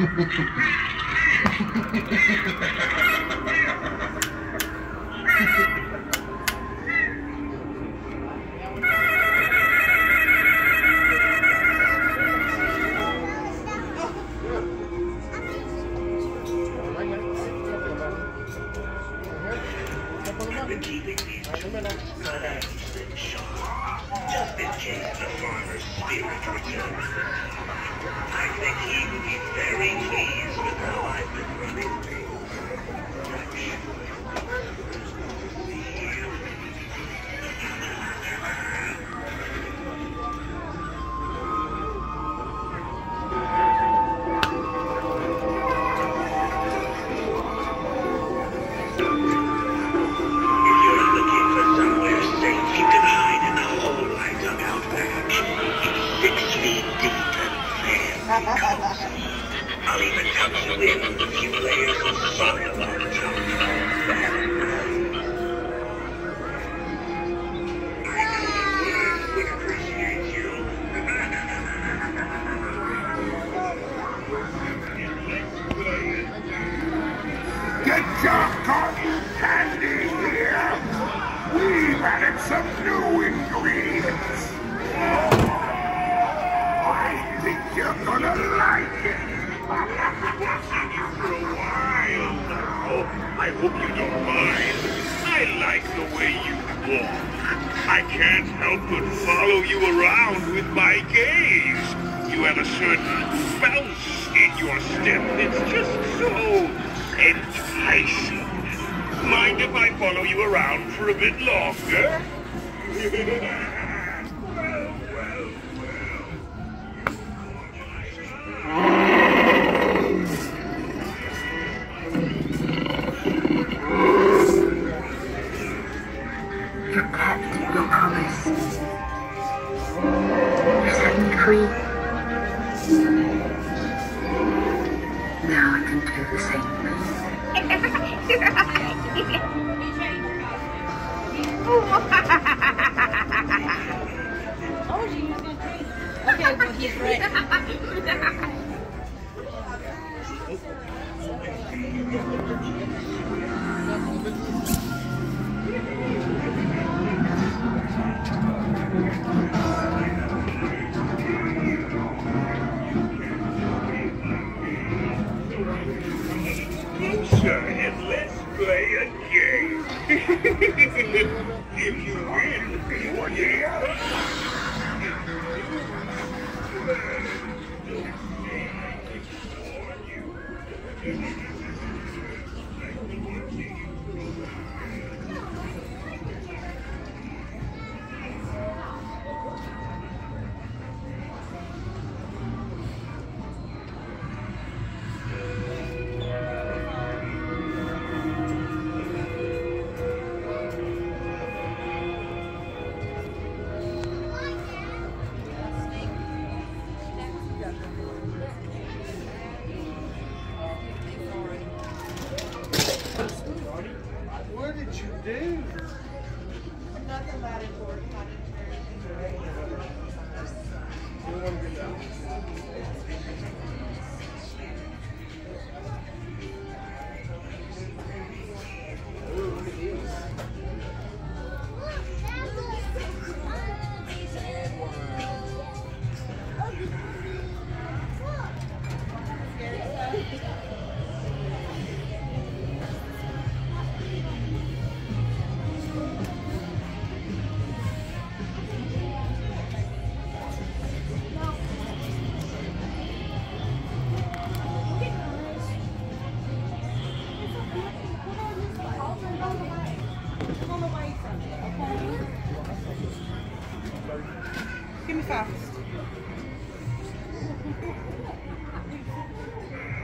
Just in case the farmer's spirit returns. I think he will be very pleased with how I've been running things. I'll even tuck you in with a few layers of soil on top. I know the world would appreciate you. Get your cotton candy here! We've added some new ingredients. I think you're gonna like it. For a while now. I hope you don't mind. I like the way you walk. I can't help but follow you around with my gaze. You have a certain bounce in your step that's just so enticing. Mind if I follow you around for a bit longer? You kept your promise. You set me free. Now I can do the same thing. Okay, well, he's right. And let's play a game. If you win, you're here. What did you do? Nothing about it, George. Give me fast.